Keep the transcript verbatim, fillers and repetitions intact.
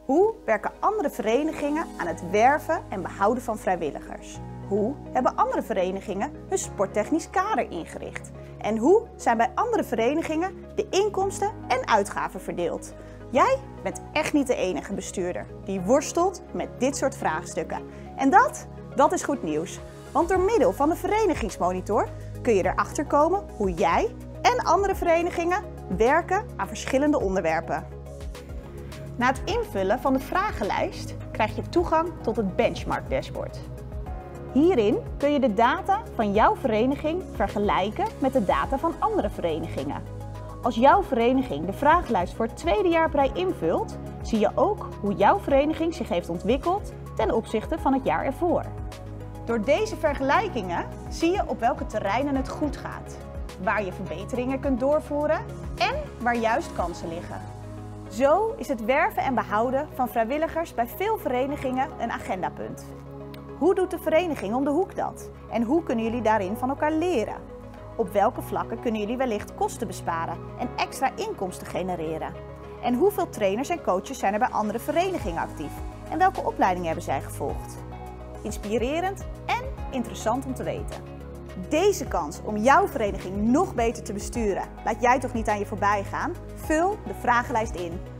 Hoe werken andere verenigingen aan het werven en behouden van vrijwilligers? Hoe hebben andere verenigingen hun sporttechnisch kader ingericht? En hoe zijn bij andere verenigingen de inkomsten en uitgaven verdeeld? Jij bent echt niet de enige bestuurder die worstelt met dit soort vraagstukken. En dat, dat is goed nieuws. Want door middel van de verenigingsmonitor kun je erachter komen hoe jij en andere verenigingen werken aan verschillende onderwerpen. Na het invullen van de vragenlijst krijg je toegang tot het benchmark dashboard. Hierin kun je de data van jouw vereniging vergelijken met de data van andere verenigingen. Als jouw vereniging de vragenlijst voor het tweede jaar op rij invult, zie je ook hoe jouw vereniging zich heeft ontwikkeld ten opzichte van het jaar ervoor. Door deze vergelijkingen zie je op welke terreinen het goed gaat, waar je verbeteringen kunt doorvoeren en waar juist kansen liggen. Zo is het werven en behouden van vrijwilligers bij veel verenigingen een agendapunt. Hoe doet de vereniging om de hoek dat? En hoe kunnen jullie daarin van elkaar leren? Op welke vlakken kunnen jullie wellicht kosten besparen en extra inkomsten genereren? En hoeveel trainers en coaches zijn er bij andere verenigingen actief? En welke opleidingen hebben zij gevolgd? Inspirerend en interessant om te weten. Deze kans om jouw vereniging nog beter te besturen, laat jij toch niet aan je voorbij gaan? Vul de vragenlijst in.